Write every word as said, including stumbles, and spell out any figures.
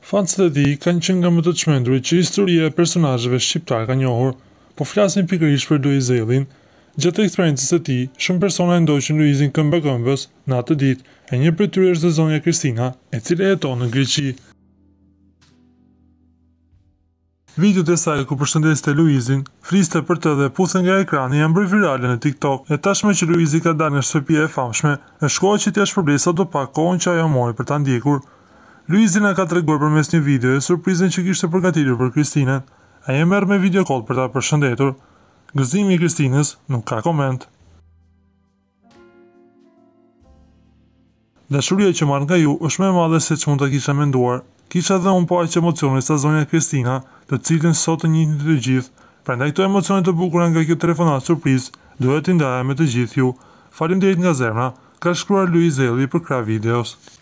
Fanët e tij kanë qenë nga më të çmendurit që historia e personazheve shqiptar ka njohur, po flasin pikërisht për Luizellin. Gjatë eksperiencës së tij, shumë persona e ndoqën Luizin këmbë-këmbës në atë ditë, e një prej tyre është Zonja Kristina, e cila jeton në Greqi. Videot e saj ku përshëndeste Luizin, fliste për të dhe puthe nga ekrani janë bërë virale në TikTok, e tashmë që Luizi ka dalë nga shtëpia e famshme, është koha që t'ia shpërblej sadopak kohën që ajo mori për ta ndjekur. Luizi na ka treguar përmes një videoje surprizën që kishte përgatitur për Kristinën. Ai e merr me video call për ta përshëndetur. Gëzimi i Kristinës nuk ka koment. Dashuria që marr nga ju është më e madhe se ç'mund ta kisha menduar. Kisha dhe unë po aq emocione sa zonja Kristina, të cilën sot e njihni të gjithë. Prandaj këto emocione të bukura nga kjo telefonat surprizë duhet t'i ndaja me të gjithë ju. Faleminderit nga zemra, ka shkruar Luizelli për krah videos.